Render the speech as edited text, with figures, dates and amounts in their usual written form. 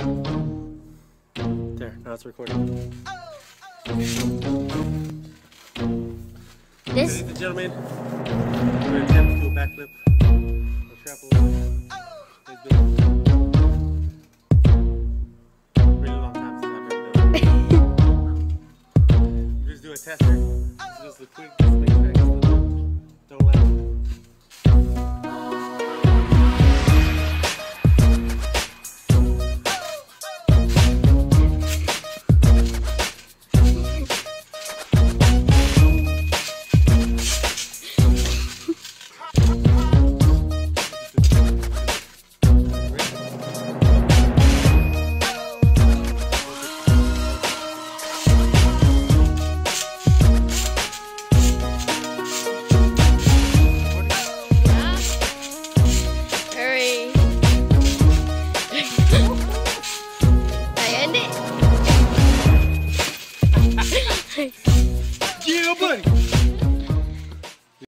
There, now it's recording. This. Ladies and gentlemen, we're going to attempt to do a backflip. We'll travel a little. It's been a really long time since I've ever done it. Just do a tester. Just a quick swing back. Don't let it. Yeah, buddy.